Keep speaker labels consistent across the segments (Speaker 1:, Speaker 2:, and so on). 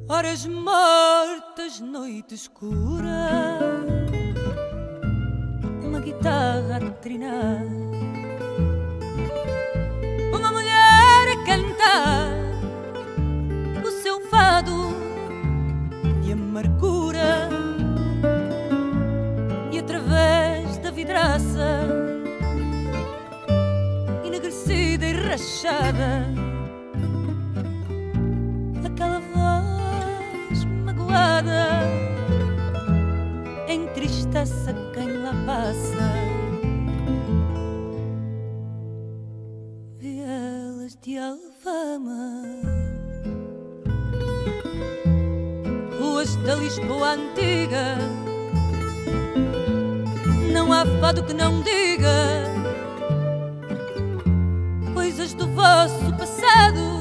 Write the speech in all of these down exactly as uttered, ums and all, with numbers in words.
Speaker 1: Horas mortas, noite escura, uma guitarra a trinar, uma mulher a cantar o seu fado de amargura, e através da vidraça enegrecida e rachada, aquela voz magoada entristece quem lá passa. Vielas de Alfama, ruas da Lisboa antiga, não há fado que não diga coisas do vosso passado.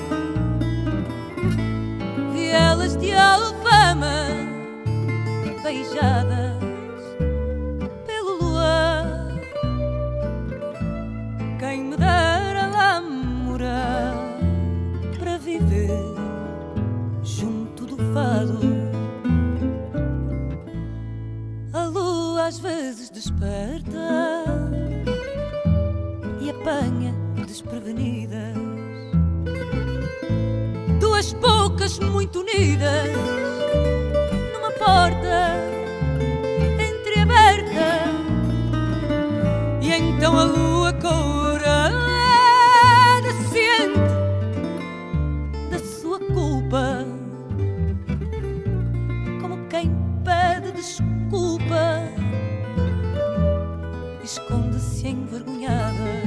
Speaker 1: Vielas de Alfama, beijadas pelo luar, quem me dera lá morar para viver junto do fado. A lua às vezes desperta e apanha desprevenidas duas bocas muito unidas numa porta entreaberta, e então a lua courada ciente da sua culpa, como quem pede desculpa, esconde-se envergonhada.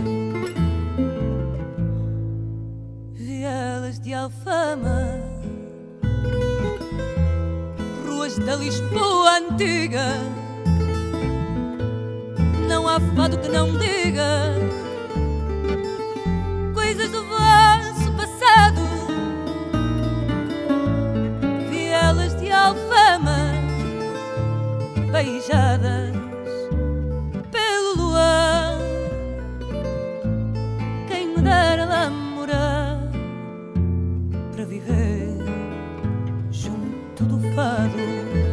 Speaker 1: Vielas de Alfama, ruas da Lisboa antiga, não há fado que não diga coisas do vosso passado. Vielas de Alfama, beijadas pelo luar, quem me dera lá morar para viver junto do fado.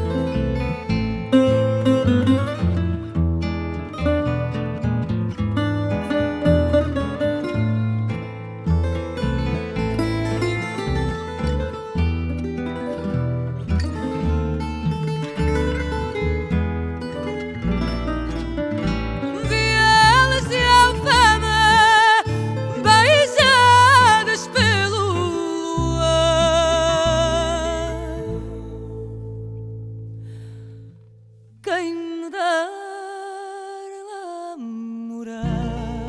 Speaker 1: Quem me dá lá morar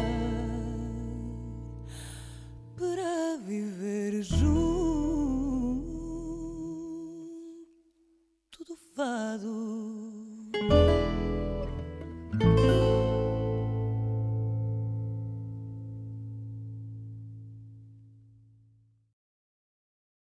Speaker 1: para viver junto do fado.